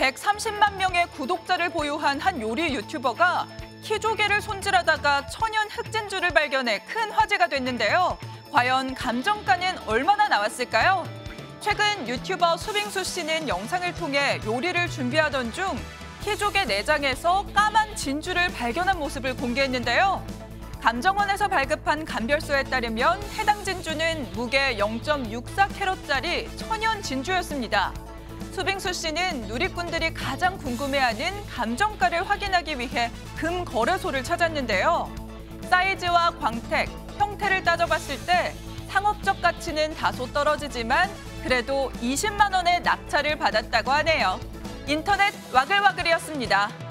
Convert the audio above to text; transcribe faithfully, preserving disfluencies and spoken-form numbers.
백삼십만 명의 구독자를 보유한 한 요리 유튜버가 키조개를 손질하다가 천연 흑진주를 발견해 큰 화제가 됐는데요. 과연 감정가는 얼마나 나왔을까요? 최근 유튜버 수빙수 씨는 영상을 통해 요리를 준비하던 중 키조개 내장에서 까만 진주를 발견한 모습을 공개했는데요. 감정원에서 발급한 감별서에 따르면 해당 진주는 무게 영 점 육사 캐럿짜리 천연 진주였습니다. 수빙수 씨는 누리꾼들이 가장 궁금해하는 감정가를 확인하기 위해 금 거래소를 찾았는데요. 사이즈와 광택, 형태를 따져봤을 때 상업적 가치는 다소 떨어지지만 그래도 이십만 원의 낙찰을 받았다고 하네요. 인터넷 와글와글이었습니다.